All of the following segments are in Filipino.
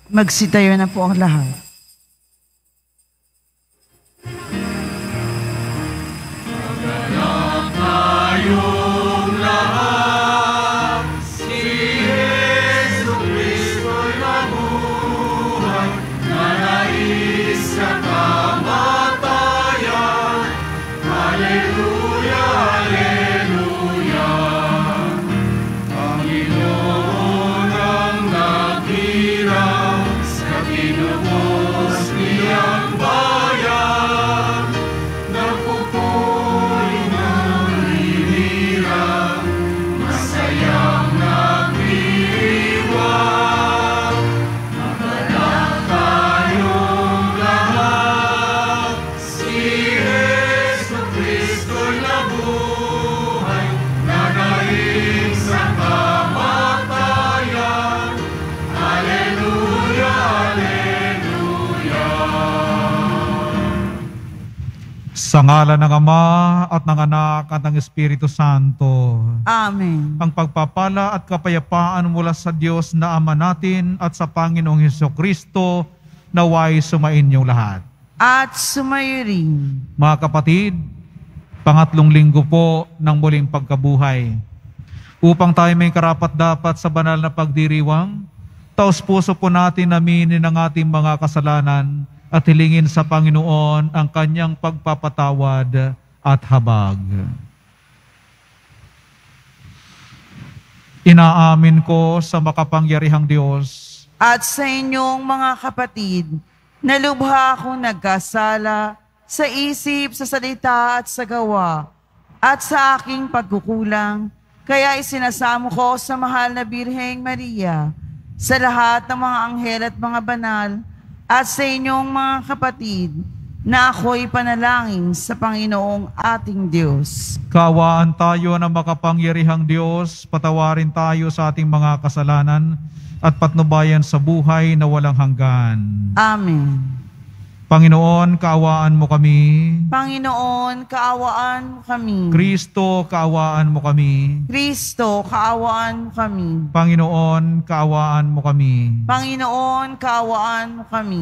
Magsitayo na po ang lahat. Sa ngalan ng Ama at ng Anak at ng Espiritu Santo. Amen. Ang pagpapala at kapayapaan mula sa Diyos na Ama natin at sa Panginoong Hesukristo naway sumain yung lahat. At sumayo rin. Mga kapatid, pangatlong linggo po ng muling pagkabuhay. Upang tayo may karapat-dapat sa banal na pagdiriwang, taos puso po natin aminin ang ating mga kasalanan at hilingin sa Panginoon ang kanyang pagpapatawad at habag. Inaamin ko sa makapangyarihang Diyos At sa inyong mga kapatid, na lubha akong nagkasala sa isip, sa salita at sa gawa, at sa aking pagkukulang, kaya isinasamo ko sa mahal na Birheng Maria, sa lahat ng mga anghel at mga banal, at sa inyong mga kapatid, na ako'y panalangin sa Panginoong ating Diyos. Kaawaan tayo ng makapangyarihang Diyos, patawarin tayo sa ating mga kasalanan at patnubayan sa buhay na walang hanggan. Amen. Panginoon, kaawaan mo kami. Panginoon, kaawaan mo kami. Kristo, kaawaan mo kami. Kristo, kaawaan mo kami. Panginoon, kaawaan mo kami. Panginoon, kaawaan mo kami.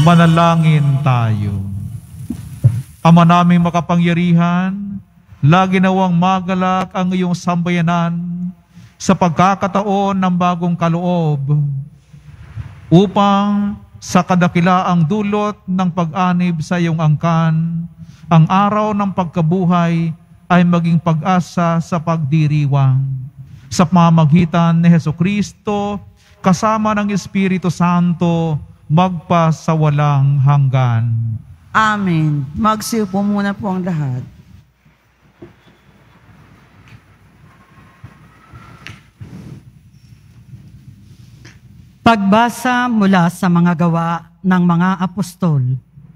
Manalangin tayo. Ama naming makapangyarihan, lagi nawang magalak ang iyong sambayanan sa pagkakataon ng bagong kaloob upang sa kadakilaang dulot ng pag-anib sa iyong angkan, ang araw ng pagkabuhay ay maging pag-asa sa pagdiriwang. Sa pamamagitan ni Hesukristo, kasama ng Espiritu Santo, magpa sa walang hanggan. Amen. Magsiupo muna po ang lahat. Pagbasa mula sa mga gawa ng mga apostol.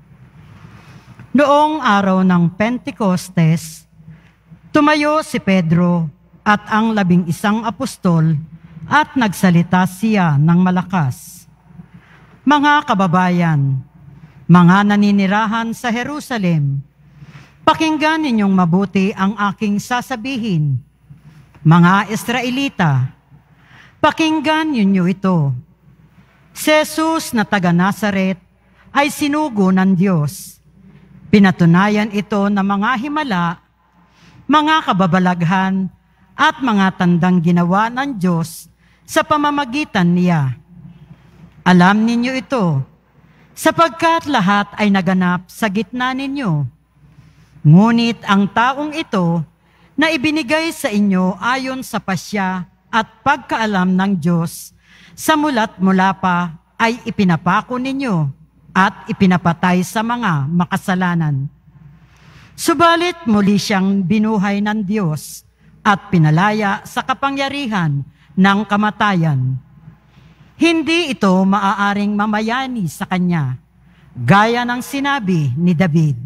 Noong araw ng Pentecostes, tumayo si Pedro at ang 11 apostol at nagsalita siya ng malakas. Mga kababayan, mga naninirahan sa Jerusalem, pakinggan ninyong mabuti ang aking sasabihin. Mga Israelita, pakinggan ninyo ito. Si Jesus na taga Nazaret ay sinugo ng Diyos. Pinatunayan ito ng mga himala, mga kababalaghan, at mga tandang ginawa ng Diyos sa pamamagitan niya. Alam ninyo ito, sapagkat lahat ay naganap sa gitna ninyo. Ngunit ang taong ito na ibinigay sa inyo ayon sa pasya at pagkaalam ng Diyos, sa mula't mula pa ay ipinapako ninyo at ipinapatay sa mga makasalanan. Subalit muli siyang binuhay ng Diyos at pinalaya sa kapangyarihan ng kamatayan. Hindi ito maaaring mamayani sa kanya, gaya ng sinabi ni David.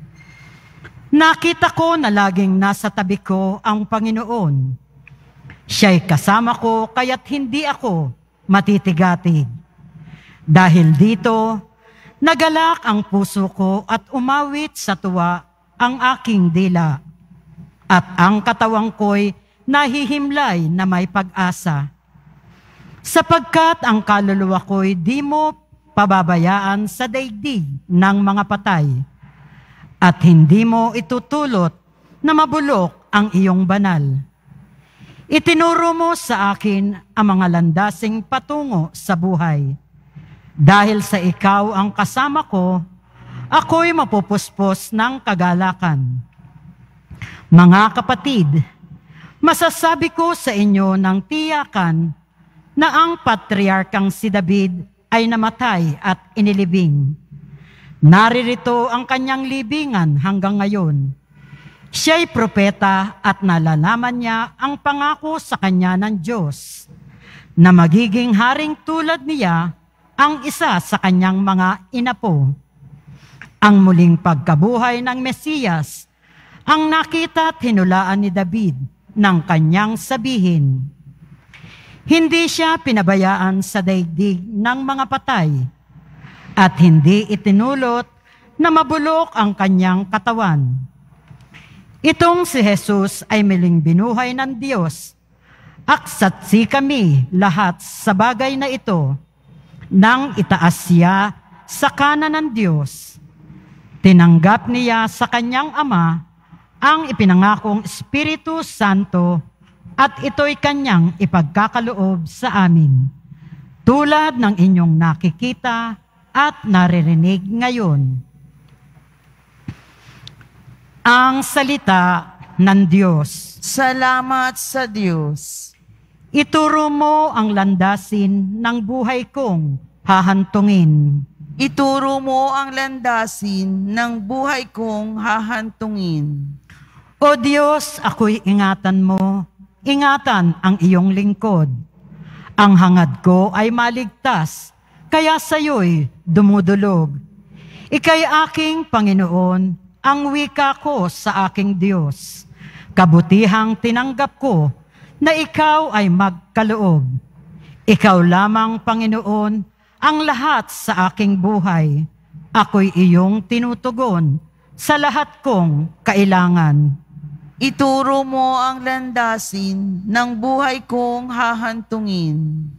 Nakita ko na laging nasa tabi ko ang Panginoon. Siya'y kasama ko kaya't hindi ako matitigatig. Dahil dito, nagalak ang puso ko at umawit sa tuwa ang aking dila. At ang katawang ko'y nahihimlay na may pag-asa. Sapagkat ang kaluluwa ko'y di mo pababayaan sa daigdig ng mga patay, at hindi mo itutulot na mabulok ang iyong banal. Itinuro mo sa akin ang mga landasing patungo sa buhay. Dahil sa ikaw ang kasama ko, ako'y mapupuspos ng kagalakan. Mga kapatid, masasabi ko sa inyo ng tiyakan na ang patriarkang si David ay namatay at inilibing. Naririto ang kanyang libingan hanggang ngayon. Siya'y propeta at nalalaman niya ang pangako sa kanya ng Diyos, na magiging haring tulad niya ang isa sa kanyang mga inapo. Ang muling pagkabuhay ng Mesiyas ang nakita at hinulaan ni David ng kanyang sabihin. Hindi siya pinabayaan sa daigdig ng mga patay, at hindi itinulot na mabulok ang kanyang katawan. Itong si Jesus ay muling binuhay ng Diyos, at saksi kami lahat sa bagay na ito, nang itaas siya sa kanan ng Diyos. Tinanggap niya sa kanyang Ama ang ipinangakong Espiritu Santo, at ito'y kanyang ipagkakaloob sa amin, tulad ng inyong nakikita at naririnig ngayon. Ang salita ng Diyos. Salamat sa Diyos. Ituro mo ang landasin ng buhay kong hahantungin. Ituro mo ang landasin ng buhay kong hahantungin. O Diyos, ako'y ingatan mo. Ingatan ang iyong lingkod. Ang hangad ko ay maligtas, kaya sa'yo'y dumudulog. Ika'y aking Panginoon, ang wika ko sa aking Diyos. Kabutihang tinanggap ko na ikaw ay magkaloob. Ikaw lamang, Panginoon, ang lahat sa aking buhay. Ako'y iyong tinutugon sa lahat kong kailangan. Ituro mo ang landasin ng buhay kong hahantungin.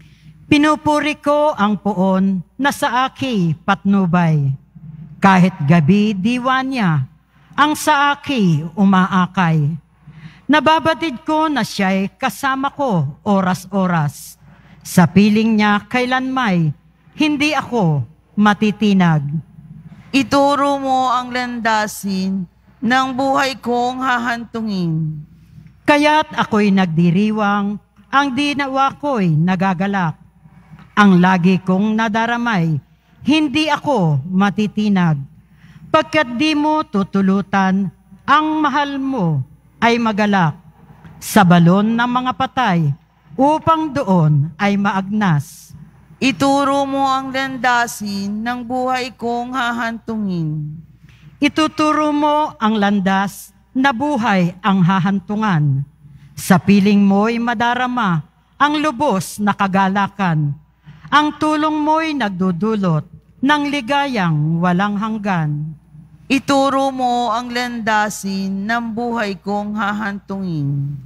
Pinupuri ko ang poon na sa aki patnubay. Kahit gabi diwa niya, ang sa aki umaakay. Nababatid ko na siya'y kasama ko oras-oras. Sa piling niya kailanmay, hindi ako matitinag. Ituro mo ang landasin ng buhay kong hahantungin. Kaya't ako'y nagdiriwang, ang dinawa ko'y nagagalak. Ang lagi kong nadaramay, hindi ako matitinag. Pagkat di mo tutulutan, ang mahal mo ay magalak. Sa balon ng mga patay, upang doon ay maagnas. Ituro mo ang landasin ng buhay kong hahantungin. Ituturo mo ang landas na buhay ang hahantungan. Sa piling mo'y madarama ang lubos na kagalakan. Ang tulong mo'y nagdudulot ng ligayang walang hanggan. Ituro mo ang landasin ng buhay kong hahantungin.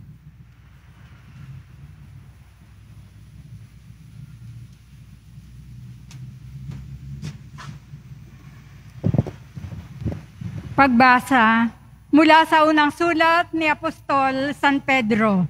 Pagbasa mula sa unang sulat ni Apostol San Pedro.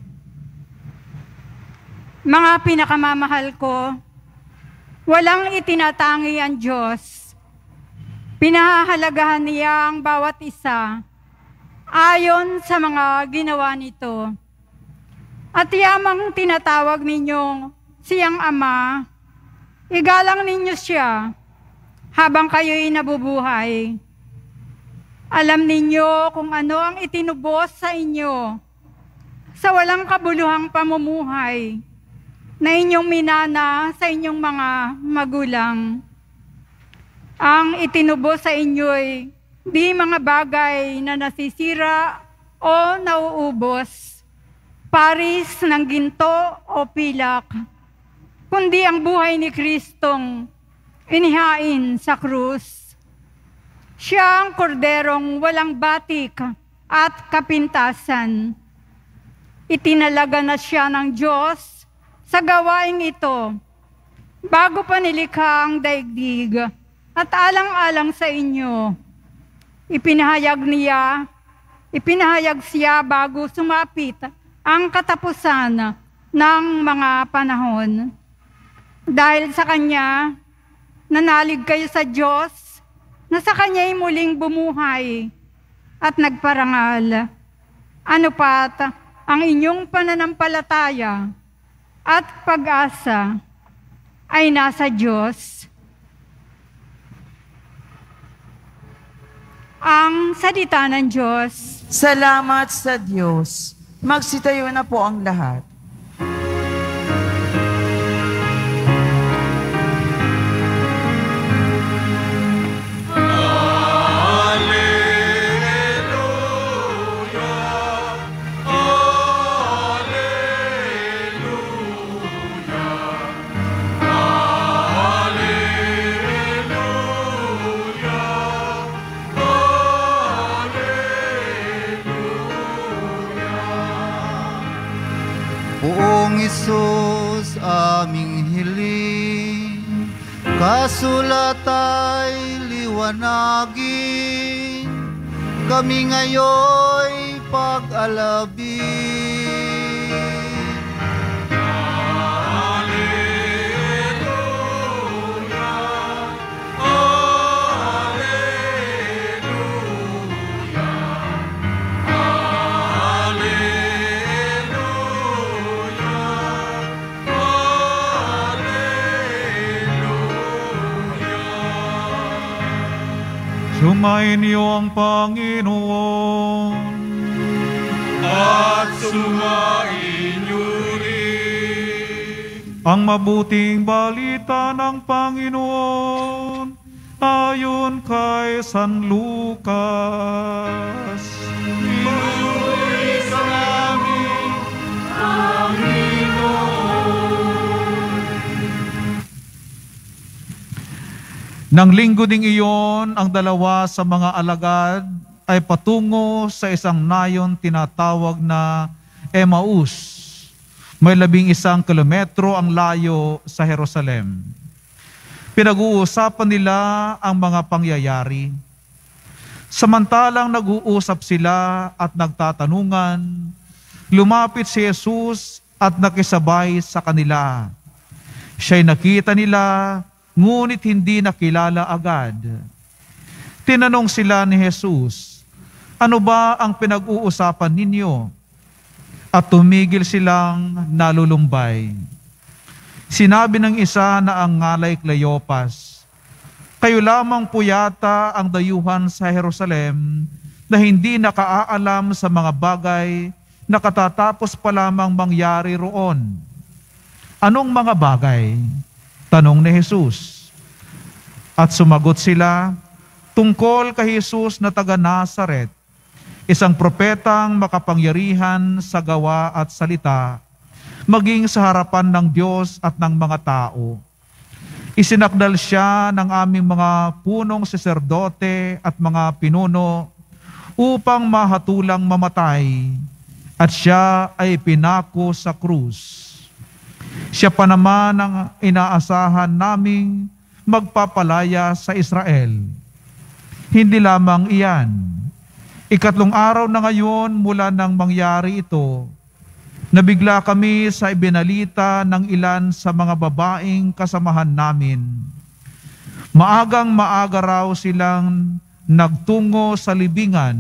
Mga pinakamamahal ko, walang itinatangi ang Diyos. Pinahahalagahan niya ang bawat isa ayon sa mga ginawa nito. At yamang tinatawag ninyong siyang Ama, igalang ninyo siya habang kayo'y nabubuhay. Alam ninyo kung ano ang itinubos sa inyo sa walang kabuluhang pamumuhay na inyong minana sa inyong mga magulang. Ang itinubos sa inyo'y di mga bagay na nasisira o nauubos, paris ng ginto o pilak, kundi ang buhay ni Kristong inihain sa krus. Siya ang korderong walang batik at kapintasan. Itinalaga na siya ng Diyos sa gawaing ito bago pa nilikha ang daigdig at alang-alang sa inyo. Ipinahayag siya bago sumapit ang katapusan ng mga panahon. Dahil sa Kanya, nanalig kayo sa Diyos na sa Kanya'y muling bumuhay at nagparangal. Ano pat ang inyong pananampalataya at pag-asa ay nasa Diyos. Ang salita ng Diyos. Salamat sa Diyos. Magsitayo na po ang lahat. Poong Isus, aming hiling, kasulat ay liwanagin, kami ngayoy pag-alabin. Sumayin niyo ang Panginoon. At sumayin niyo rin. Ang mabuting balita ng Panginoon ayon kay San Lucas. Pinuri sa amin, Panginoon. Nang linggo ding iyon, ang dalawa sa mga alagad ay patungo sa isang nayon tinatawag na Emmaus. May 11 kilometro ang layo sa Jerusalem. Pinag-uusapan nila ang mga pangyayari. Samantalang nag-uusap sila at nagtatanungan, lumapit si Jesus at nakisabay sa kanila. Siya'y nakita nila, ngunit hindi nakilala agad. Tinanong sila ni Jesus, ano ba ang pinag-uusapan ninyo? At tumigil silang nalulumbay. Sinabi ng isa na ang ngalay Cleopas, kayo lamang po yata ang dayuhan sa Jerusalem na hindi nakaalam sa mga bagay na katatapos pa lamang mangyari roon. Anong mga bagay? Tanong ni Jesus. At sumagot sila, tungkol kay Jesus na taga Nazaret, isang propetang makapangyarihan sa gawa at salita, maging sa harapan ng Diyos at ng mga tao. Isinakdal siya ng aming mga punong saserdote at mga pinuno upang mahatulang mamatay, at siya ay pinako sa krus. Siya pa naman ang inaasahan naming magpapalaya sa Israel. Hindi lamang iyan. 3 araw na ngayon mula nang mangyari ito, nabigla kami sa ibinalita ng ilan sa mga babaeng kasamahan namin. Maagang maaga raw silang nagtungo sa libingan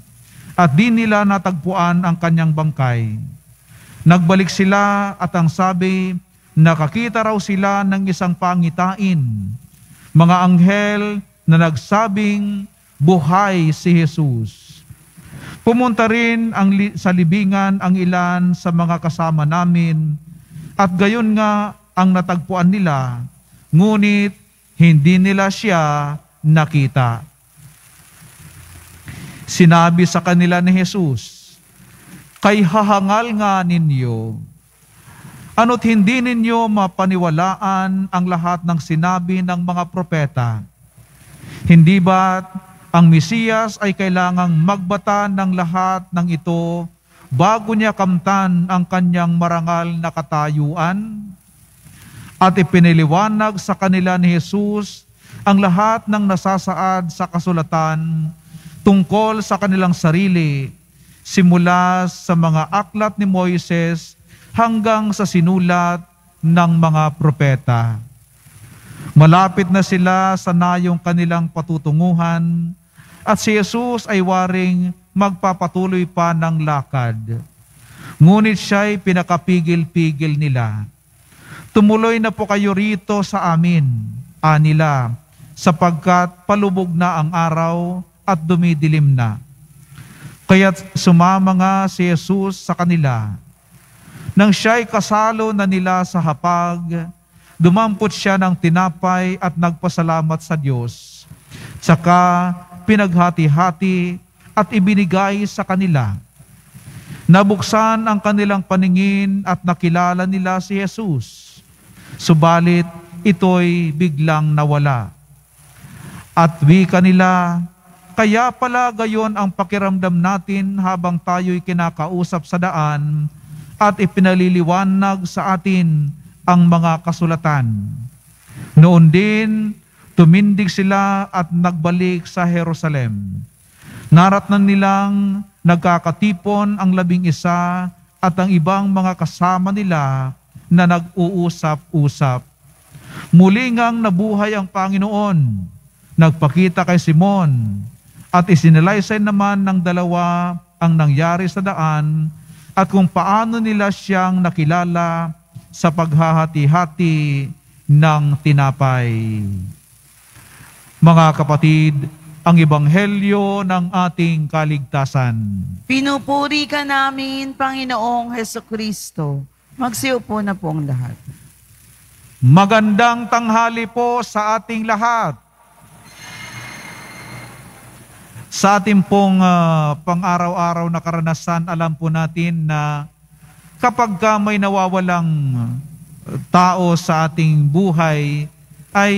at di nila natagpuan ang kanyang bangkay. Nagbalik sila at ang sabi, nakakita raw sila ng isang pangitain, mga anghel na nagsabing, buhay si Jesus. Pumunta rin sa libingan ang ilan sa mga kasama namin at gayon nga ang natagpuan nila, ngunit hindi nila siya nakita. Sinabi sa kanila ni Jesus, kay hahangal nga ninyo, ano't hindi ninyo mapaniwalaan ang lahat ng sinabi ng mga propeta? Hindi ba't ang Mesiyas ay kailangang magbata ng lahat ng ito bago niya kamtan ang kanyang marangal na katayuan? At ipiniliwanag sa kanila ni Jesus ang lahat ng nasasaad sa kasulatan tungkol sa kanilang sarili, simula sa mga aklat ni Moises hanggang sa sinulat ng mga propeta. Malapit na sila sa nayong kanilang patutunguhan at si Jesus ay waring magpapatuloy pa ng lakad. Ngunit siya'y pinakapigil-pigil nila. Tumuloy na po kayo rito sa amin, anila, sapagkat palubog na ang araw at dumidilim na. Kaya't sumama nga si Jesus sa kanila. Nang siya'y kasalo na nila sa hapag, dumampot siya ng tinapay at nagpasalamat sa Diyos. Saka pinaghati-hati at ibinigay sa kanila. Nabuksan ang kanilang paningin at nakilala nila si Jesus. Subalit ito'y biglang nawala. At wika nila, kaya pala gayon ang pakiramdam natin habang tayo'y kinakausap sa daan at ipinaliliwanag sa atin ang mga kasulatan. Noon din, tumindig sila at nagbalik sa Jerusalem. Naratnan nilang nagkakatipon ang 11 at ang ibang mga kasama nila na nag-uusap-usap. Muli ngang nabuhay ang Panginoon, nagpakita kay Simon, at isinalaysay naman ng dalawa ang nangyari sa daan at kung paano nila siyang nakilala sa paghahati-hati ng tinapay. Mga kapatid, ang ebanghelyo ng ating kaligtasan. Pinupuri ka namin, Panginoong Hesukristo. Magsiupo na po ang lahat. Magandang tanghali po sa ating lahat. Sa ating pong pang-araw-araw na karanasan, alam po natin na kapag may nawawalang tao sa ating buhay, ay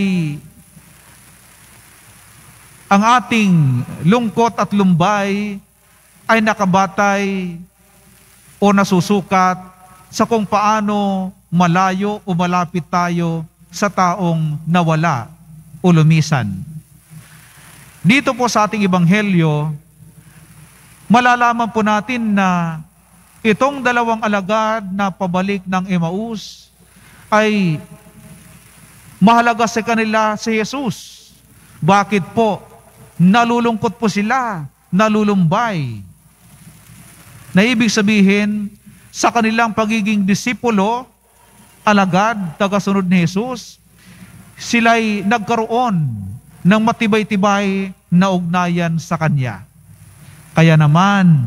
ang ating lungkot at lumbay ay nakabatay o nasusukat sa kung paano malayo o malapit tayo sa taong nawala o lumisan. Dito po sa ating ebanghelyo, malalaman po natin na itong dalawang alagad na pabalik ng Emmaus ay mahalaga sa kanila si Jesus. Bakit po? Nalulungkot po sila, nalulumbay. Na ibig sabihin, sa kanilang pagiging disipulo, alagad, tagasunod ni Jesus, sila'y nagkaroon ng matibay-tibay na ugnayan sa Kanya. Kaya naman,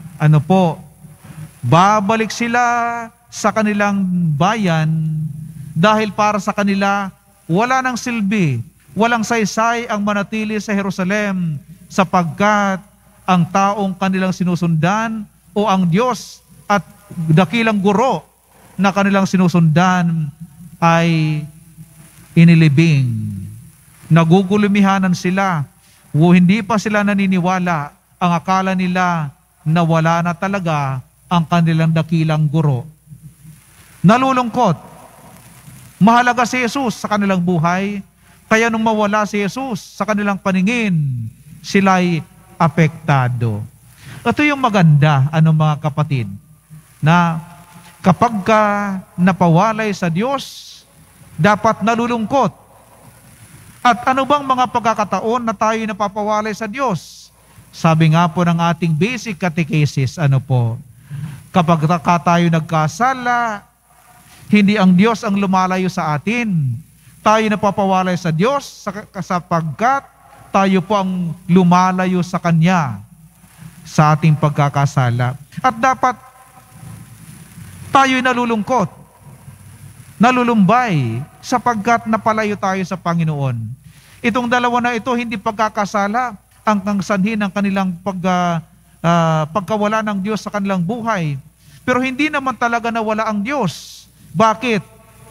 babalik sila sa kanilang bayan dahil para sa kanila, wala nang silbi, walang saysay ang manatili sa Jerusalem sapagkat ang taong kanilang sinusundan o ang Diyos at dakilang guro na kanilang sinusundan ay inilibing. Nagugulumihanan sila o hindi pa sila naniniwala. Ang akala nila na wala na talaga ang kanilang dakilang guro. Nalulungkot. Mahalaga si Jesus sa kanilang buhay, kaya nung mawala si Jesus sa kanilang paningin, sila'y apektado. Ito yung maganda, mga kapatid, na kapag ka napawalay sa Diyos, dapat nalulungkot. At ano bang mga pagkakataon na tayo napapawalay sa Diyos? Sabi nga po ng ating basic catechesis, kapag tayo nagkasala, hindi ang Diyos ang lumalayo sa atin. Tayo napapawalay sa Diyos sapagkat tayo po ang lumalayo sa Kanya sa ating pagkakasala. At dapat tayo'y nalulungkot, nalulumbay sapagkat napalayo tayo sa Panginoon. Itong dalawa na ito, hindi pagkakasala ang sanhin ng kanilang pagkawala ng Diyos sa kanilang buhay. Pero hindi naman talaga nawala ang Diyos. Bakit?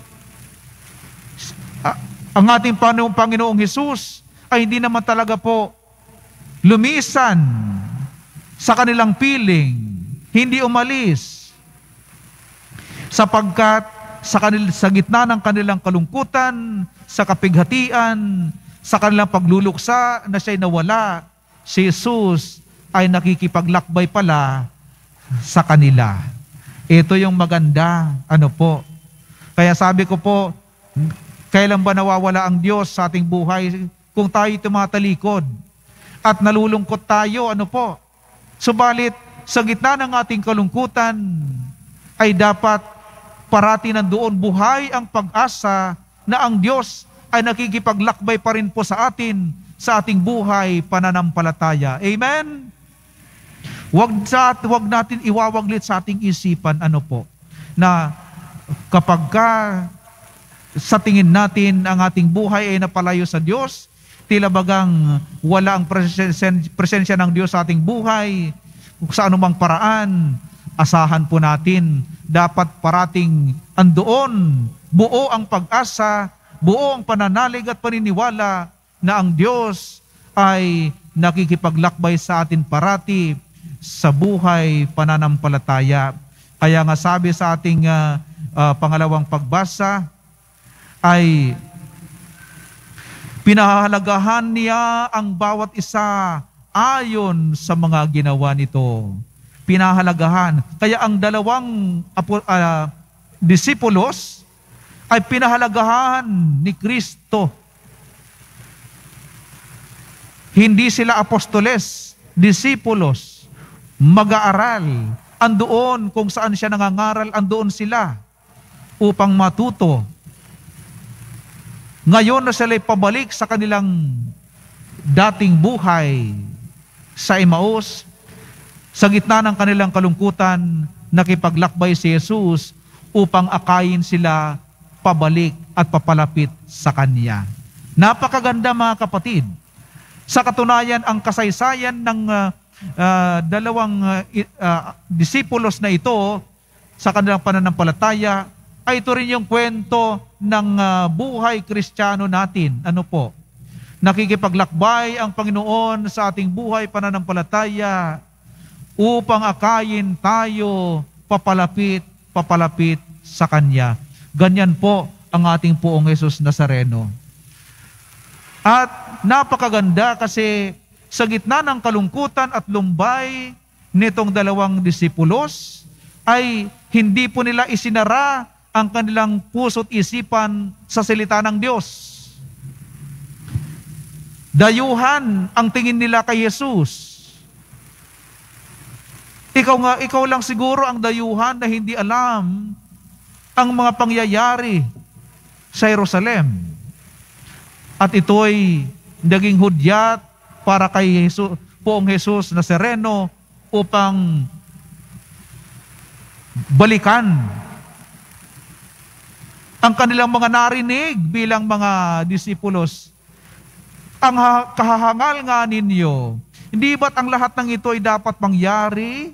Ang ating Panginoong Hesus ay hindi naman talaga po lumisan sa kanilang piling, hindi umalis. Sapagkat sa gitna ng kanilang kalungkutan, sa kapighatian, sa kanilang pagluluksa na siya'y nawala, si Jesus ay nakikipaglakbay pala sa kanila. Ito yung maganda, Kaya sabi ko po, kailan ba nawawala ang Diyos sa ating buhay? Kung tayo tumatalikod at nalulungkot tayo, Subalit, sa gitna ng ating kalungkutan, ay dapat parati nandoon buhay ang pag-asa na ang Diyos ay nakikipaglakbay pa rin po sa atin, sa ating buhay pananampalataya. Amen? Wag natin iwawaglit sa ating isipan, na kapag sa tingin natin ang ating buhay ay napalayo sa Diyos, tila bagang wala ang presensya ng Diyos sa ating buhay, sa anumang paraan, asahan po natin, dapat parating andoon, buo ang pag-asa, buo ang pananalig at paniniwala na ang Diyos ay nakikipaglakbay sa atin parati sa buhay pananampalataya. Kaya nga sabi sa ating pangalawang pagbasa ay pinahahalagahan niya ang bawat isa ayon sa mga ginawa nito. Pinahalagahan. Kaya ang dalawang disipulos ay pinahalagahan ni Kristo. Hindi sila apostoles, disipulos, mag-aaral. Andoon kung saan siya nangangaral, andoon sila upang matuto. Ngayon na sila'y pabalik sa kanilang dating buhay sa Emmaus, sa gitna ng kanilang kalungkutan, nakipaglakbay si Jesus upang akayin sila pabalik at papalapit sa Kanya. Napakaganda mga kapatid. Sa katunayan, ang kasaysayan ng dalawang disipulos na ito sa kanilang pananampalataya ay ito rin yung kwento ng buhay Kristiyano natin. Nakikipaglakbay ang Panginoon sa ating buhay pananampalataya upang akayin tayo papalapit papalapit sa Kanya. Ganyan po ang ating Poong Jesus Nazareno. At napakaganda kasi sa gitna ng kalungkutan at lumbay nitong dalawang disipulos ay hindi po nila isinara ang kanilang puso't isipan sa salita ng Diyos. Dayuhan ang tingin nila kay Jesus. Ikaw lang siguro ang dayuhan na hindi alam ang mga pangyayari sa Jerusalem. At ito'y naging hudyat para kay Poong Jesus Nazareno upang balikan ang kanilang mga narinig bilang mga disipulos. Ang kahahangal nga ninyo, hindi ba't ang lahat ng ito ay dapat mangyari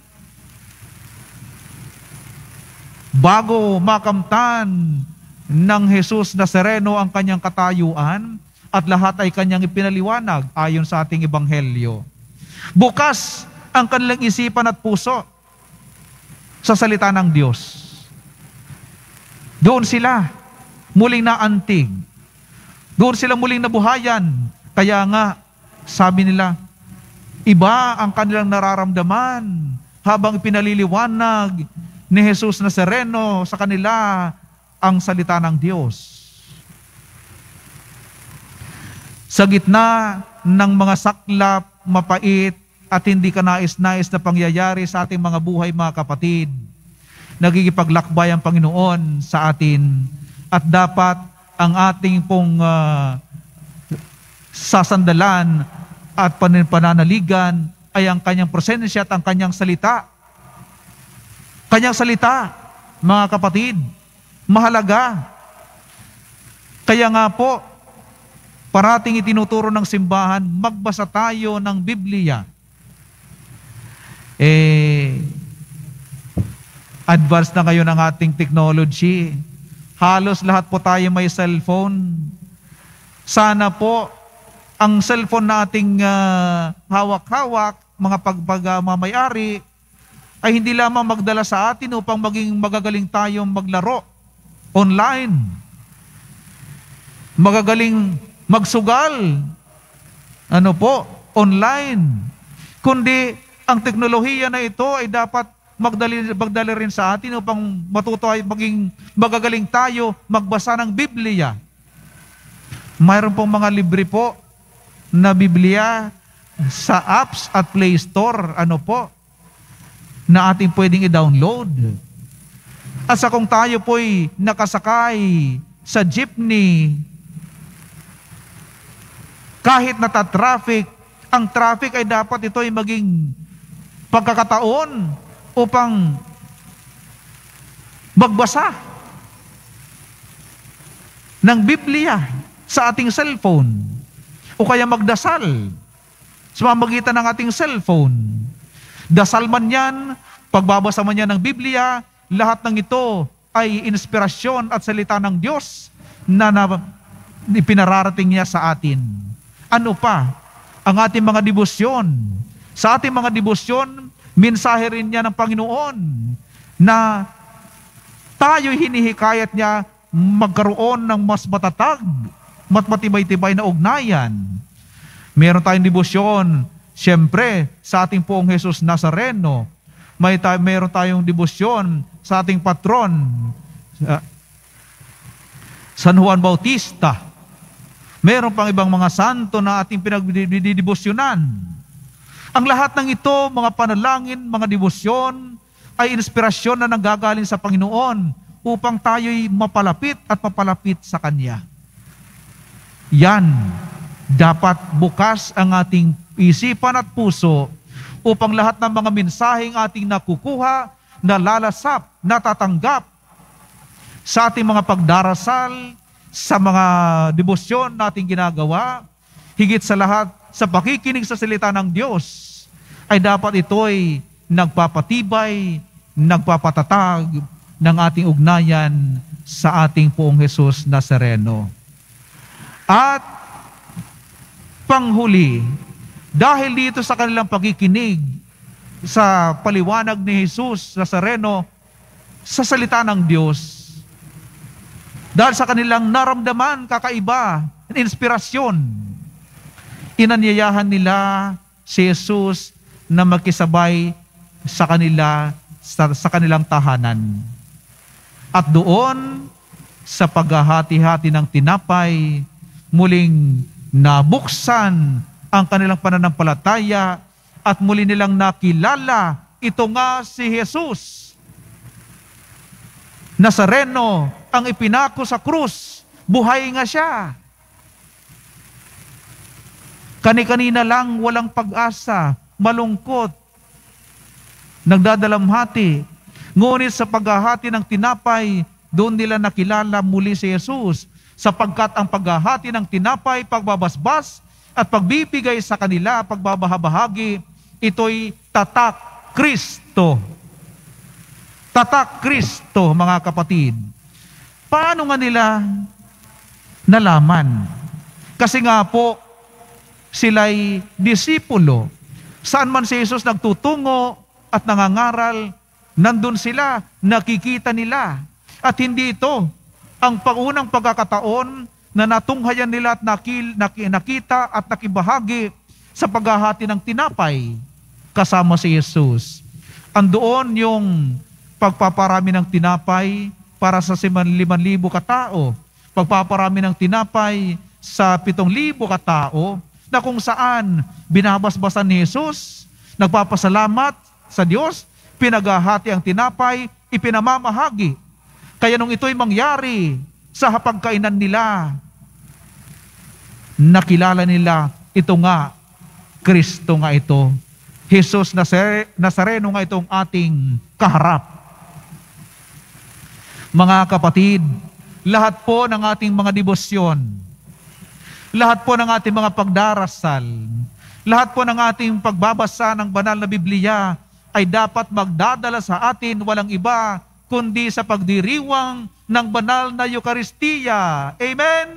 bago makamtan ng Jesus Nazareno ang kanyang katayuan at lahat ay kanyang ipinaliwanag ayon sa ating ebanghelyo. Bukas ang kanilang isipan at puso sa salita ng Diyos. Doon sila muling naantig. Doon sila muling nabuhayan. Kaya nga, sabi nila, iba ang kanilang nararamdaman habang ipinaliliwanag ni Jesus Nazareno sa kanila ang salita ng Diyos. Sa gitna ng mga saklap, mapait at hindi kanais-nais na pangyayari sa ating mga buhay, mga kapatid, nagigipaglakbay ang Panginoon sa atin at dapat ang ating pong sasandalan at pananaligan ay ang kanyang presensya at ang kanyang salita. Kanyang salita, mga kapatid, mahalaga. Kaya nga po, parating itinuturo ng simbahan, magbasa tayo ng Biblia. Advanced na ngayon ang ating technology. Halos lahat po tayo may cellphone. Sana po, ang cellphone nating hawak-hawak, mga pagmamayari, ay hindi lamang magdala sa atin upang maging magagaling tayong maglaro online. Magagaling magsugal, online. Kundi ang teknolohiya na ito ay dapat magdali rin sa atin upang matuto ay maging magagaling tayo magbasa ng Biblia. Mayroon pong mga libre po na Biblia sa apps at Play Store, na ating pwedeng i-download. At sa kung tayo po'y nakasakay sa jeepney, kahit nata-traffic, ang traffic ay dapat ito ay maging pagkakataon upang magbasa ng Biblia sa ating cellphone o kaya magdasal sa pamamagitan ng ating cellphone. Dasal man yan, pagbabasa man yan ng Biblia, lahat ng ito ay inspirasyon at salita ng Diyos na ipinararating niya sa atin. Ano pa? Ang ating mga debosyon. Sa ating mga debosyon, mensahe rin niya ng Panginoon na tayo'y hinihikayat niya magkaroon ng mas matatag, matibay-tibay na ugnayan. Meron tayong debosyon, siyempre, sa ating Poong Jesus Nazareno. Meron tayong debosyon sa ating patron, San Juan Bautista. Meron pang ibang mga santo na ating pinagdidebosyonan. Ang lahat ng ito, mga panalangin, mga debosyon, ay inspirasyon na nanggagaling sa Panginoon upang tayo'y mapalapit at mapalapit sa Kanya. Yan, dapat bukas ang ating isipan at puso upang lahat ng mga mensaheng ating nakukuha, nalalasap, natatanggap sa ating mga pagdarasal, sa mga debosyon nating ginagawa, higit sa lahat, sa pakikinig sa salita ng Diyos, ay dapat ito'y nagpapatibay, nagpapatatag ng ating ugnayan sa ating Poong Jesus Nazareno. At panghuli, dahil dito sa kanilang pakikinig sa paliwanag ni Jesus Nazareno, sa salita ng Diyos. Dahil sa kanilang naramdaman, kakaiba, inspirasyon, inanyayahan nila si Jesus na magkisabay sa kanila, sa kanilang tahanan. At doon, sa paghahati-hati ng tinapay, muling nabuksan ang kanilang pananampalataya at muli nilang nakilala, ito nga si Jesus Nazareno, ang ipinako sa krus. Buhay nga siya. Kani-kanina lang walang pag-asa, malungkot, nagdadalamhati. Ngunit sa paghahati ng tinapay, doon nila nakilala muli si Jesus, sapagkat ang paghahati ng tinapay, pagbabasbas at pagbibigay sa kanila, pagbabahabahagi, ito'y tatak Kristo. Tatak Kristo, mga kapatid. Paano nga nila nalaman? Kasi nga po, sila'y disipulo. Saan man si Jesus nagtutungo at nangangaral, nandun sila, nakikita nila. At hindi ito ang paunang pagkakataon na natunghayan nila at nakita at nakibahagi sa paghahati ng tinapay kasama si Jesus. Andoon yung pagpaparami ng tinapay para sa 5,000 katao, pagpaparami ng tinapay sa 7,000 katao, na kung saan binabasbasan ni Jesus, nagpapasalamat sa Diyos, pinaghahati ang tinapay, ipinamamahagi. Kaya nung ito'y mangyari sa hapagkainan nila, nakilala nila, ito nga, Kristo nga ito. Jesus Nazareno nga itong ating kaharap. Mga kapatid, lahat po ng ating mga debosyon, lahat po ng ating mga pagdarasal, lahat po ng ating pagbabasa ng banal na Biblia ay dapat magdadala sa atin walang iba kundi sa pagdiriwang ng banal na Eucharistia. Amen?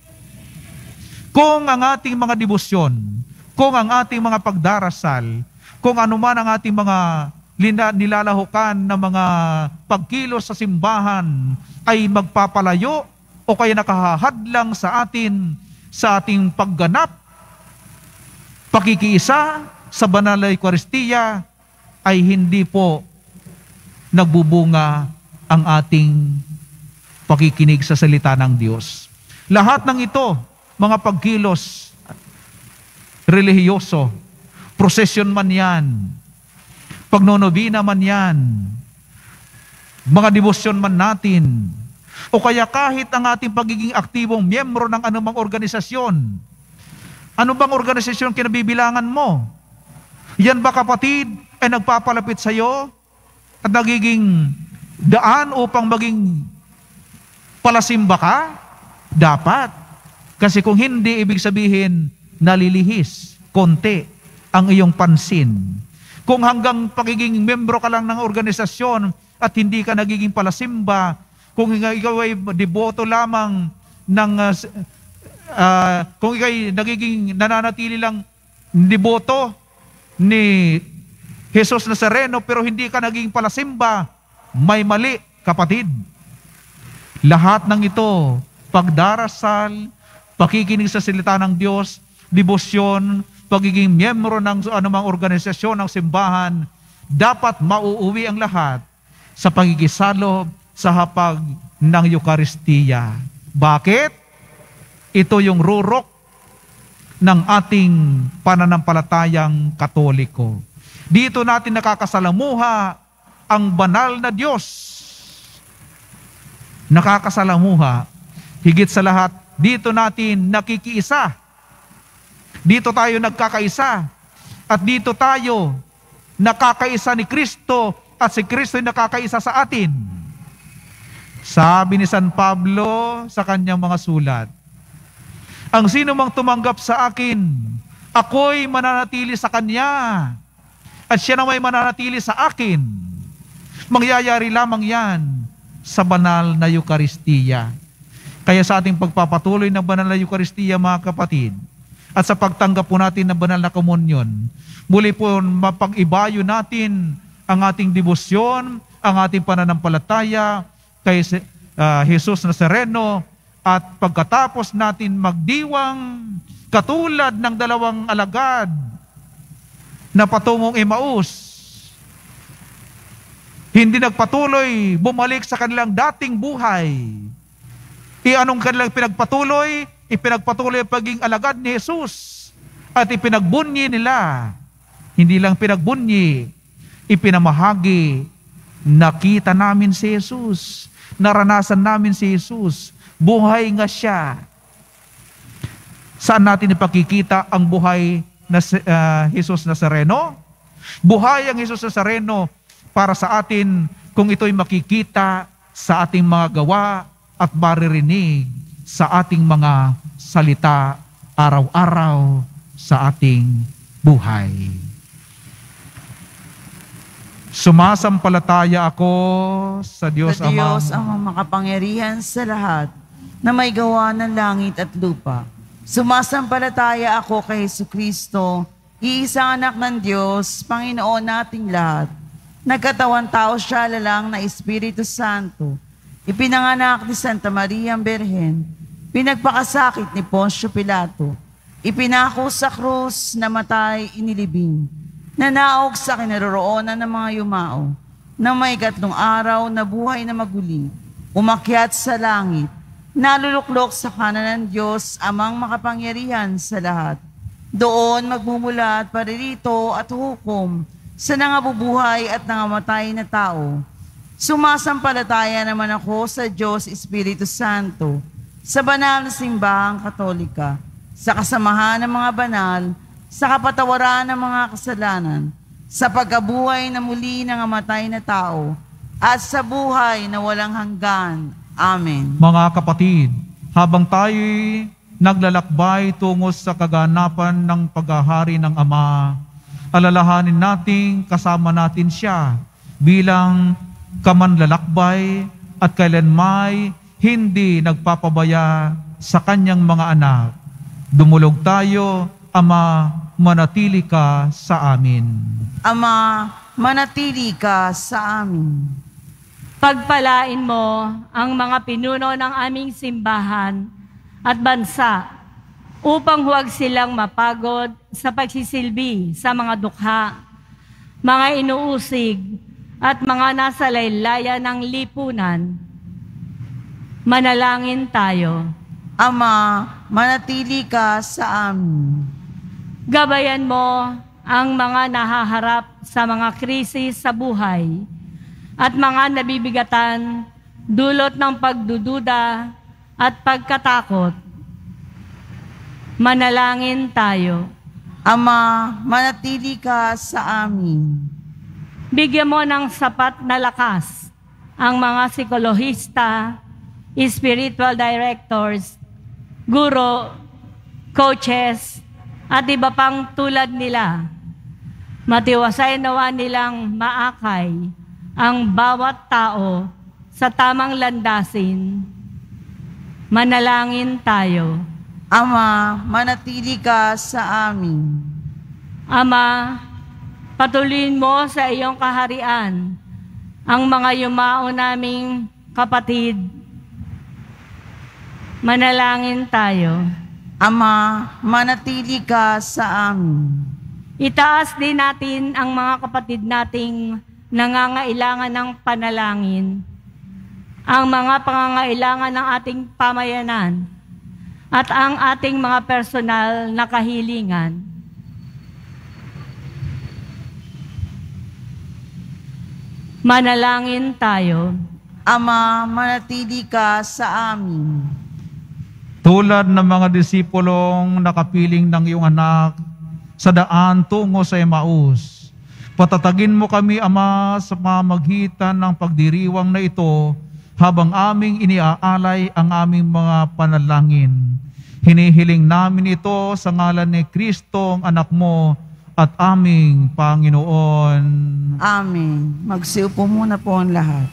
Kung ang ating mga debosyon, kung ang ating mga pagdarasal, kung ano man ang ating mga nilalahukan na mga pagkilos sa simbahan ay magpapalayo o kaya nakahahadlang sa atin sa ating pagganap, pakikiisa sa banal na Eucharistia, ay hindi po nagbubunga ang ating pakikinig sa salita ng Diyos. Lahat ng ito, mga pagkilos relihiyoso, prosesyon man yan, pagnonobina man yan, mga debosyon man natin, o kaya kahit ang ating pagiging aktibong miyembro ng anumang organisasyon. Ano bang organisasyon kinabibilangan mo? Yan ba, kapatid, ay nagpapalapit sa iyo at nagiging daan upang maging palasimba ka? Dapat. Kasi kung hindi, ibig sabihin, nalilihis, konti ang iyong pansin. Kung hanggang pagiging membro ka lang ng organisasyon at hindi ka nagiging palasimba, kung ikaw ay deboto lamang ng, kung ikaw ay nagiging nananatili lang deboto ni Jesus Nazareno pero hindi ka naging palasimba, may mali, kapatid. Lahat ng ito, pagdarasal, pakikinig sa salita ng Diyos, debosyon, pagiging miyembro ng anumang organisasyon ng simbahan, dapat mauuwi ang lahat sa pagkikisalo sa hapag ng Eucharistia. Bakit? Ito yung rurok ng ating pananampalatayang Katoliko. Dito natin nakakasalamuha ang banal na Diyos. Nakakasalamuha. Higit sa lahat, dito natin nakikiisa. Dito tayo nagkakaisa. At dito tayo nakakaisa ni Kristo at si Kristo ay nakakaisa sa atin. Sabi ni San Pablo sa kanyang mga sulat, ang sino mang tumanggap sa akin, ako'y mananatili sa kanya, at siya na may mananatili sa akin. Mangyayari lamang yan sa banal na Eucharistia. Kaya sa ating pagpapatuloy ng banal na Eucharistia, mga kapatid, at sa pagtanggap po natin ng banal na komunyon, muli po mapag-ibayo natin ang ating debosyon ang ating pananampalataya kay Jesus Nazareno, at pagkatapos natin magdiwang katulad ng dalawang alagad na patungong Emmaus, hindi nagpatuloy bumalik sa kanilang dating buhay. Anong kanilang pinagpatuloy? Ipinagpatuloy ang pagiging alagad ni Jesus at ipinagbunyi nila. Hindi lang pinagbunyi, ipinamahagi. Nakita namin si Jesus, naranasan namin si Jesus, buhay nga siya. Saan natin ipakikita ang buhay na Jesus Nazareno? Buhay ang Jesus Nazareno para sa atin kung ito'y makikita sa ating mga gawa at maririnig sa ating mga salita araw-araw sa ating buhay. Sumasampalataya ako sa Diyos Sa Diyos Amang makapangyarihan sa lahat na may gawa ng langit at lupa. Sumasampalataya ako kay Jesucristo, iisang anak ng Diyos, Panginoon nating lahat. Nagkatawan tao siya lalang na Espiritu Santo. Ipinanganak ni Santa Maria Berhen. Pinagpakasakit ni Poncio Pilato. Ipinako sa krus, namatay, inilibing. Nanaog sa kinaroroonan ng mga yumao. Nang may 3 araw na buhay na maguli. Umakyat sa langit. Naluluklok sa kanan ng Diyos, Amang makapangyarihan sa lahat. Doon magmumula at paririto at hukom sa nangabubuhay at nangamatay na tao. Sumasampalataya naman ako sa Diyos Espiritu Santo, sa banal na simbahang Katolika, sa kasamahan ng mga banal, sa kapatawaran ng mga kasalanan, sa pagkabuhay na muli ng amatay na tao, at sa buhay na walang hanggan. Amen. Mga kapatid, habang tayo'y naglalakbay tungo sa kaganapan ng paghahari ng Ama, alalahanin nating kasama natin siya bilang kamanlalakbay at kailanmay hindi nagpapabaya sa kanyang mga anak. Dumulog tayo, Ama, manatili ka sa amin. Ama, manatili ka sa amin. Pagpalain mo ang mga pinuno ng aming simbahan at bansa upang huwag silang mapagod sa pagsisilbi sa mga dukha, mga inuusig at mga nasa laylayan ng lipunan. Manalangin tayo. Ama, manatili ka sa amin. Gabayan mo ang mga nahaharap sa mga krisis sa buhay at mga nabibigatan dulot ng pagdududa at pagkatakot. Manalangin tayo. Ama, manatili ka sa amin. Bigyan mo ng sapat na lakas ang mga psikolohista, spiritual directors, guro, coaches, at iba pang tulad nila. Matiwasay nawa nilang maakay ang bawat tao sa tamang landasin. Manalangin tayo. Ama, manatili ka sa amin. Ama, patuloyin mo sa iyong kaharian ang mga yumao naming kapatid. Manalangin tayo. Ama, manatili ka sa amin. Itaas din natin ang mga kapatid nating nangangailangan ng panalangin, ang mga pangangailangan ng ating pamayanan, at ang ating mga personal na kahilingan. Manalangin tayo. Ama, manatili ka sa amin. Tulad ng mga disipulong nakapiling ng iyong anak sa daan tungo sa Emmaus, patatagin mo kami, Ama, sa pamamagitan ng pagdiriwang na ito habang aming iniaalay ang aming mga panalangin. Hinihiling namin ito sa ngalan ni Kristo, ang anak mo at aming Panginoon. Amen. Magsiupo muna po ang lahat.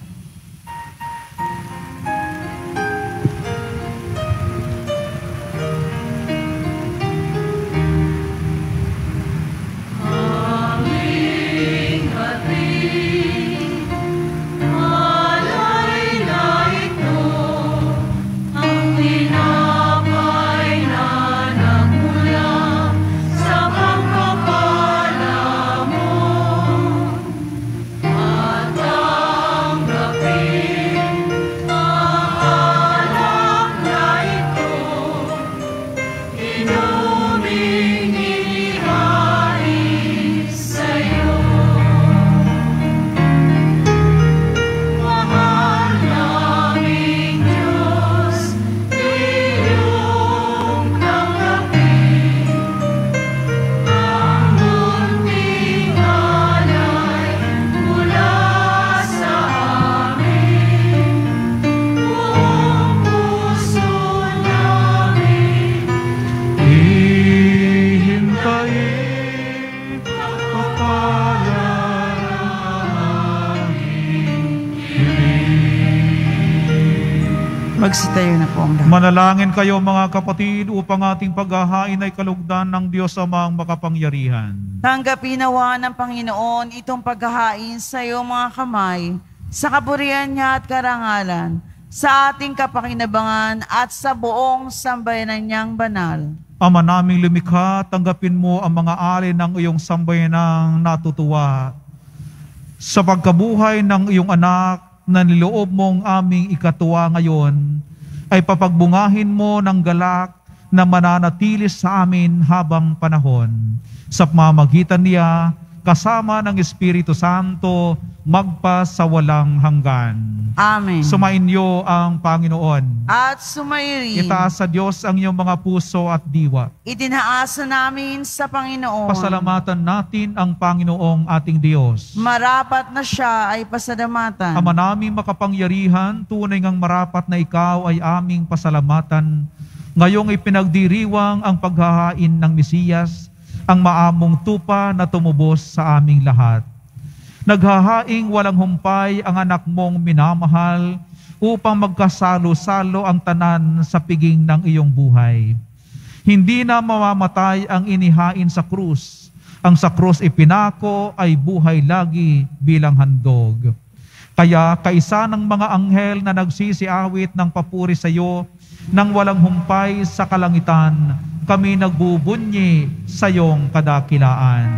Magsitayo na po ang lahat. Manalangin kayo mga kapatid upang ating paghahain ay kalugdan ng Diyos Amang makapangyarihan. Tanggapin nawa ng Panginoon itong paghahain sa iyong mga kamay, sa kaburihan niya at karangalan, sa ating kapakinabangan at sa buong sambayanan niyang banal. Ama naming lumikha, tanggapin mo ang mga alin ng iyong sambayanang natutuwa. Sa pagkabuhay ng iyong anak na niloob mong aming ikatuwa ngayon, ay papagbungahin mo ng galak na mananatili sa amin habang panahon. Sa pamamagitan niya, kasama ng Espiritu Santo, magpa sa walang hanggan. Amen. Sumainyo ang Panginoon. At sumairi. Itaas sa Diyos ang iyong mga puso at diwa. Itinaasa namin sa Panginoon. Pasalamatan natin ang Panginoong ating Diyos. Marapat na siya ay pasalamatan. Ama naming makapangyarihan, tunay ngang marapat na ikaw ay aming pasalamatan. Ngayong ipinagdiriwang ang paghahain ng Mesiyas, ang maamong tupa na tumubos sa aming lahat. Naghahaing walang humpay ang anak mong minamahal upang magkasalo-salo ang tanan sa piging ng iyong buhay. Hindi na mamamatay ang inihain sa krus. Ang sa krus ipinako ay buhay lagi bilang handog. Kaya kaisa ng mga anghel na nagsisiawit ng papuri sa iyo nang walang humpay sa kalangitan, kami nagbubunyi sa iyong kadakilaan.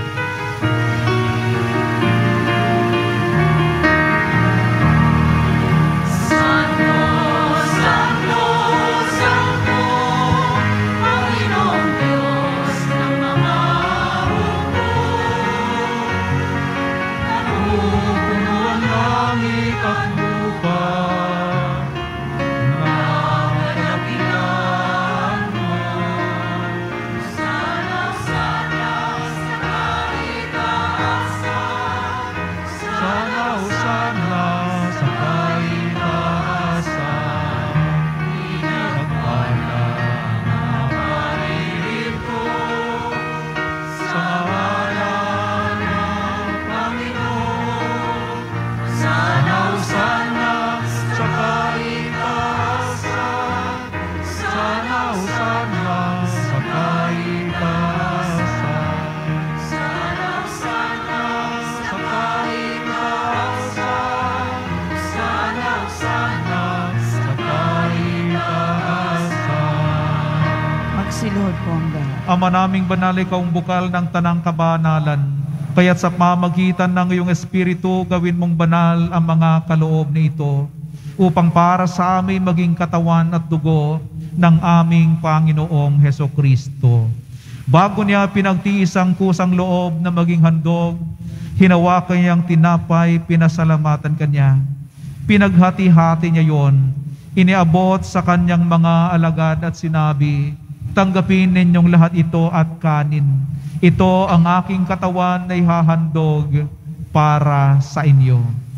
Magsiluhod po ang lahat. Ama naming banal, ikaw ang bukal ng tanang kabanalan. Kaya't sa pamagitan ng iyong Espiritu, gawin mong banal ang mga kaloob nito upang para sa amin maging katawan at dugo ng aming Panginoong Hesukristo. Bago niya pinagtiis ang kusang loob na maging handog, hinawakan niyang tinapay, pinasalamatan kanya. Pinaghati-hati niya yon, iniabot sa kanyang mga alagad at sinabi, tanggapin ninyong lahat ito at kanin. Ito ang aking katawan na ihahandog para sa inyo.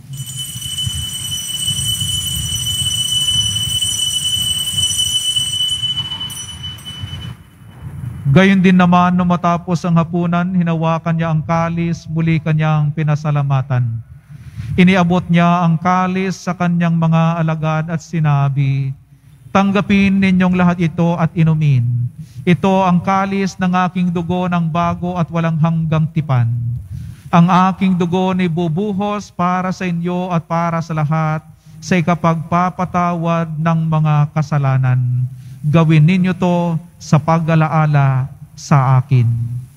Gayon din naman, nung matapos ang hapunan, hinawakan niya ang kalis, muli kanyang pinasalamatan. Iniabot niya ang kalis sa kanyang mga alagad at sinabi, tanggapin ninyong lahat ito at inumin. Ito ang kalis ng aking dugo ng bago at walang hanggang tipan. Ang aking dugo ni bubuhos para sa inyo at para sa lahat sa ikapagpapatawad ng mga kasalanan. Gawin ninyo to sa pag-alaala sa akin.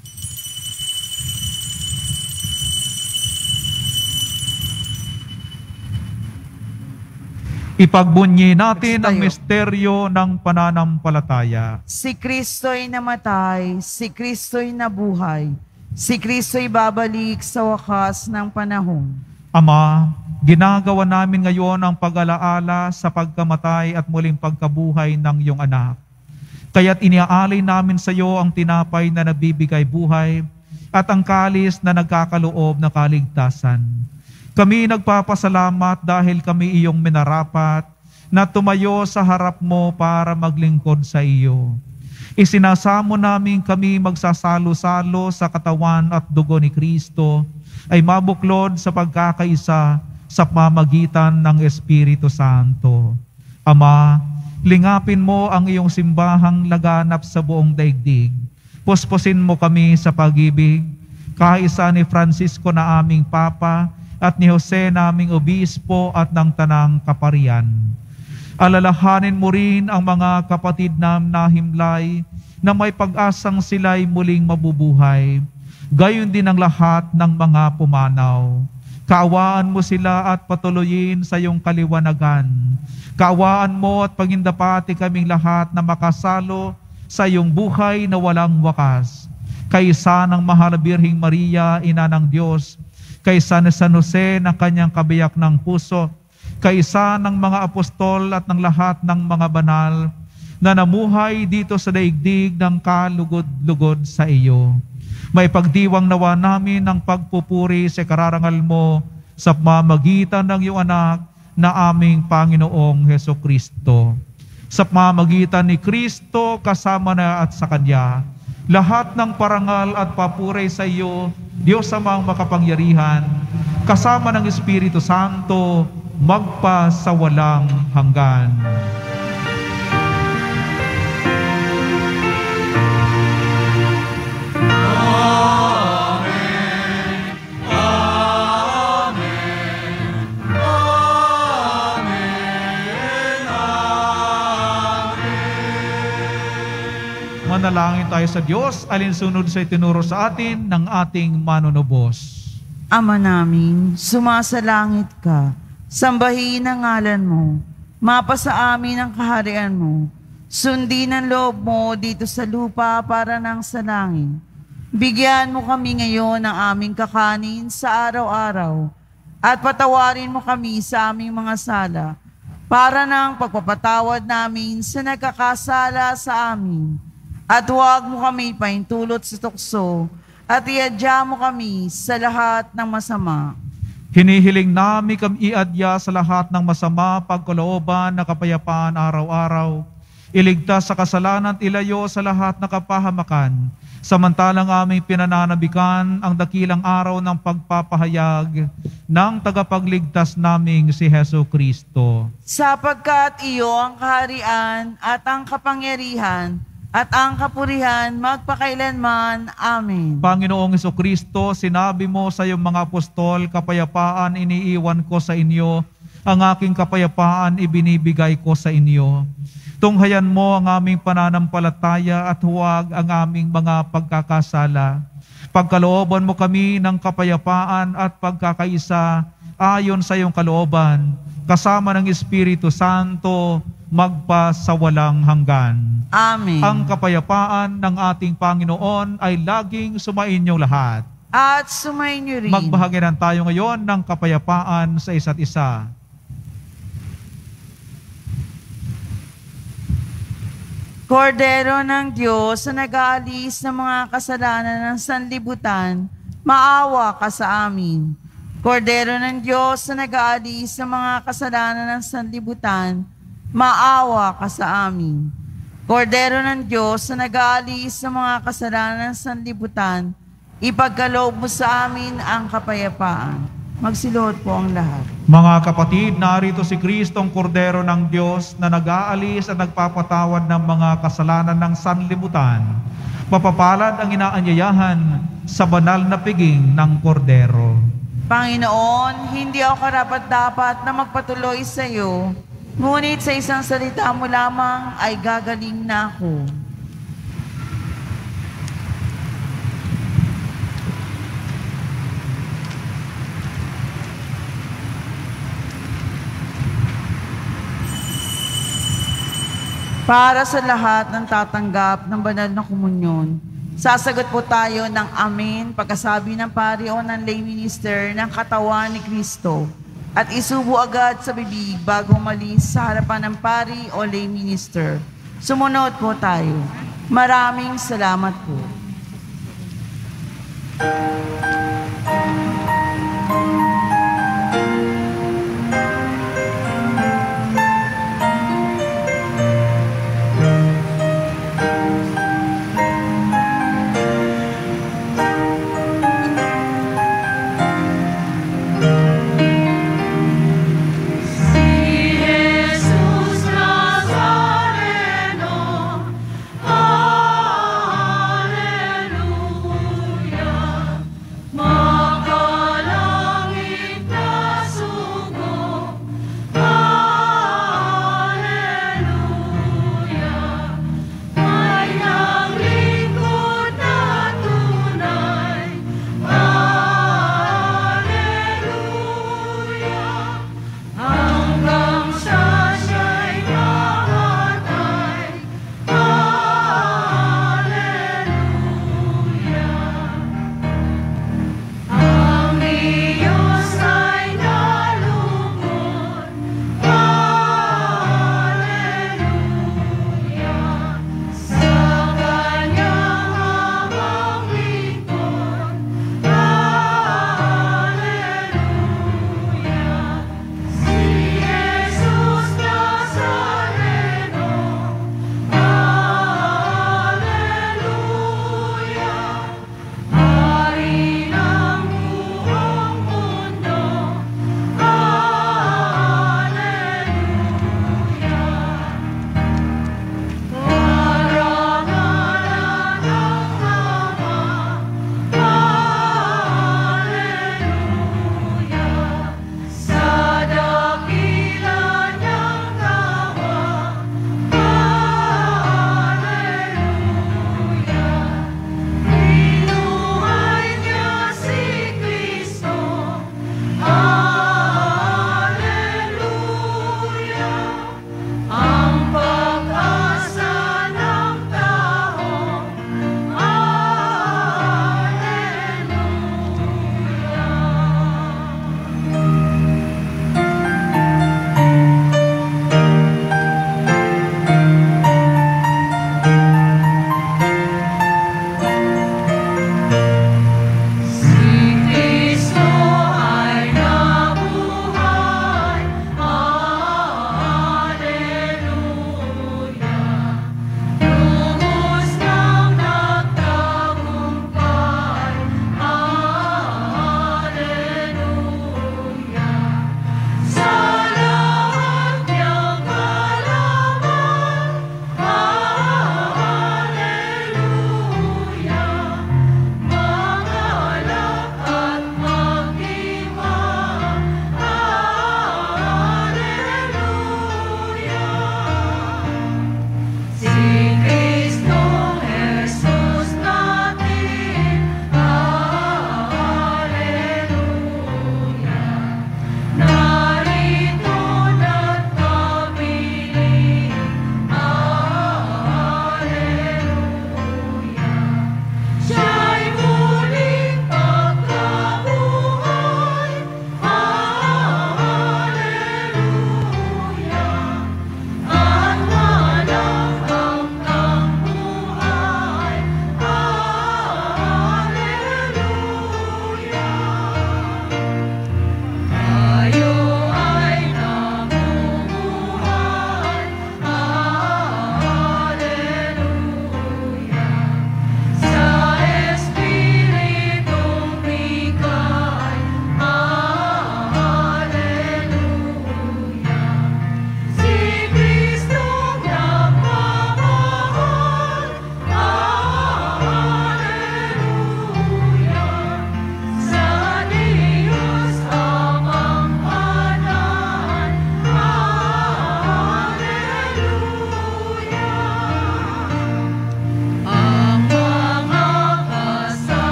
Ipagbunyi natin ang misteryo ng pananampalataya. Si Kristo'y namatay, si Kristo'y nabuhay, si Kristo'y babalik sa wakas ng panahon. Ama, ginagawa namin ngayon ang pag-alaala sa pagkamatay at muling pagkabuhay ng iyong anak. Kaya't iniaalay namin sa iyo ang tinapay na nabibigay buhay at ang kalis na nagkakaloob na kaligtasan. Kami nagpapasalamat dahil kami iyong minarapat na tumayo sa harap mo para maglingkod sa iyo. Isinasamo namin kami magsasalo-salo sa katawan at dugo ni Kristo ay mabuklod sa pagkakaisa sa pamamagitan ng Espiritu Santo. Ama, lingapin mo ang iyong simbahang laganap sa buong daigdig. Puspusin mo kami sa pag-ibig, kaisa ni Francisco na aming Papa at ni Jose naming Obispo at ng Tanang Kaparian. Alalahanin mo rin ang mga kapatid na nahimlay na may pag-asang sila'y muling mabubuhay. Gayon din ang lahat ng mga pumanaw. Kaawaan mo sila at patuloyin sa iyong kaliwanagan. Kaawaan mo at pagindapati kaming lahat na makasalo sa iyong buhay na walang wakas. Kaysa ng mahal na Birheng Maria, Ina ng Diyos, kaysa ni San Jose na kanyang kabiyak ng puso, kaysa ng mga apostol at ng lahat ng mga banal na namuhay dito sa daigdig ng kalugod-lugod sa iyo. May pagdiwang nawa namin ng pagpupuri sa kararangal mo sa pamamagitan ng iyong anak na aming Panginoong Hesukristo. Sa pamamagitan ni Kristo kasama na at sa Kanya, lahat ng parangal at papuri sa iyo, Diyos amang makapangyarihan, kasama ng Espiritu Santo, magpa sa walang hanggan. Manalangin tayo sa Diyos, alinsunod sa itinuro sa atin ng ating manunubos. Ama namin, sumasalangit ka, sambahin ang ngalan mo, mapasa amin ang kaharian mo, sundin ang loob mo dito sa lupa para nang sa langit. Bigyan mo kami ngayon ng aming kakanin sa araw-araw, at patawarin mo kami sa aming mga sala, para nang pagpapatawad namin sa nagkakasala sa amin. At huwag mo kami paintulot sa tukso, at iadya mo kami sa lahat ng masama. Hinihiling namin kami iadya sa lahat ng masama, pagkalooban na kapayapaan araw-araw. Iligtas sa kasalanan at ilayo sa lahat ng kapahamakan. Samantalang aming pinananabikan ang dakilang araw ng pagpapahayag ng tagapagligtas naming si Hesukristo. Sapagkat iyo ang kaharian at ang kapangyarihan at ang kapurihan magpakailanman. Amen. Panginoong Hesukristo, sinabi mo sa iyong mga apostol, kapayapaan iniiwan ko sa inyo, ang aking kapayapaan ibinibigay ko sa inyo. Tunghayan mo ang aming pananampalataya at huwag ang aming mga pagkakasala. Pagkalooban mo kami ng kapayapaan at pagkakaisa ayon sa iyong kalooban, kasama ng Espiritu Santo, magpa sa walang hanggan. Amen. Ang kapayapaan ng ating Panginoon ay laging sumainyo lahat. At sumainyo rin. Magbahaginan tayo ngayon ng kapayapaan sa isa't isa. Kordero ng Diyos na nag-aalis ng mga kasalanan ng sanlibutan, maawa ka sa amin. Kordero ng Diyos na nag-aalis ng mga kasalanan ng sanlibutan, maawa ka sa amin. Kordero ng Diyos na nag-aalis ng mga kasalanan ng sanlibutan, ipagkaloob mo sa amin ang kapayapaan. Magsiluhod po ang lahat. Mga kapatid, narito si Kristo ang Kordero ng Diyos na nag-aalis at nagpapatawad ng mga kasalanan ng sanlibutan. Mapapalad ang inaanyayahan sa banal na piging ng Kordero. Panginoon, hindi ako karapat-dapat na magpatuloy sa iyo, ngunit sa isang salita mo lamang ay gagaling na ako. Para sa lahat ng tatanggap ng banal na komunyon, sasagot po tayo ng amen pagkasabi ng pari o ng lay minister ng katawan ni Kristo at isubo agad sa bibig bago umalis sa harapan ng pari o lay minister. Sumunod po tayo. Maraming salamat po. Si Jesus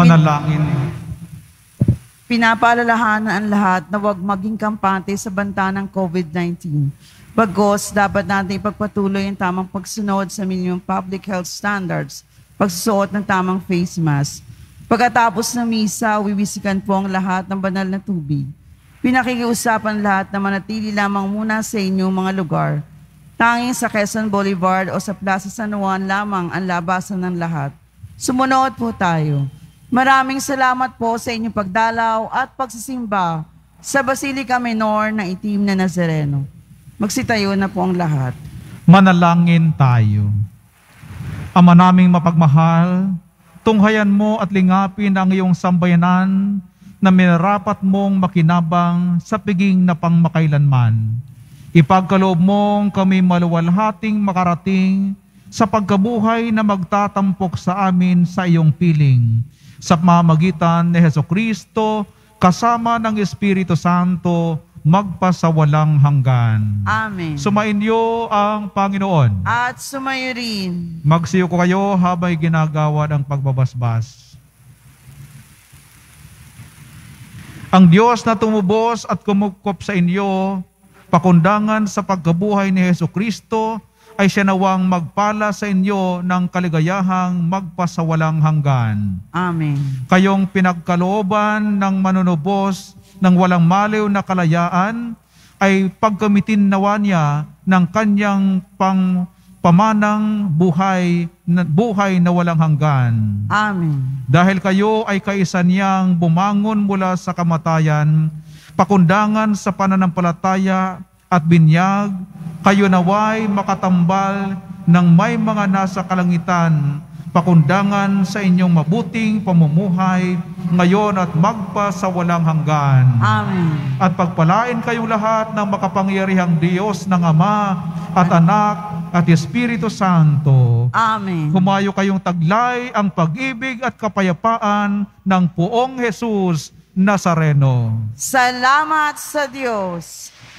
Manalangin. Pinapaalalahanan ang lahat na huwag maging kampante sa banta ng COVID-19. Bagos, dapat natin ipagpatuloy ang tamang pagsunod sa minimum public health standards, pagsusuot ng tamang face mask. Pagkatapos ng misa, wiwisikan po ang lahat ng banal na tubig. Pinakikiusapan lahat na manatili lamang muna sa inyong mga lugar. Tanging sa Quezon Boulevard o sa Plaza San Juan lamang ang labasan ng lahat. Sumunod po tayo. Maraming salamat po sa inyong pagdalaw at pagsisimba sa Basilica Minor ng Itim na Nazareno. Magsitayo na po ang lahat. Manalangin tayo. Ama naming mapagmahal, tunghayan mo at lingapin ang iyong sambayanan na minarapat mong makinabang sa piging na pangmakailanman. Ipagkaloob mong kami maluwalhating makarating sa pagkabuhay na magtatampok sa amin sa iyong piling. Sa pamamagitan ni Hesukristo, kasama ng Espiritu Santo, magpasawalang hanggan. Amen. Sumainyo ang Panginoon. At sumayo rin. Magsiyo ko kayo habang ginagawa ang pagbabasbas. Ang Diyos na tumubos at kumukop sa inyo, pakundangan sa pagkabuhay ni Hesukristo, ay siya nawang magpala sa inyo ng kaligayahang magpasawalang hanggan. Amen. Kayong pinagkalooban ng manunubos ng walang maliw na kalayaan, ay pagkamitin nawa niya ng kanyang pamanang buhay na walang hanggan. Amen. Dahil kayo ay kaisa niyang bumangon mula sa kamatayan, pakundangan sa pananampalataya at binyag, kayo naway makatambal ng may mga nasa kalangitan, pakundangan sa inyong mabuting pamumuhay ngayon at magpasawalang hanggan. Amen. At pagpalain kayong lahat ng makapangyarihang Diyos ng Ama at Anak at Espiritu Santo. Amen. Humayo kayong taglay ang pag-ibig at kapayapaan ng Poong Jesus Nazareno. Salamat sa Diyos.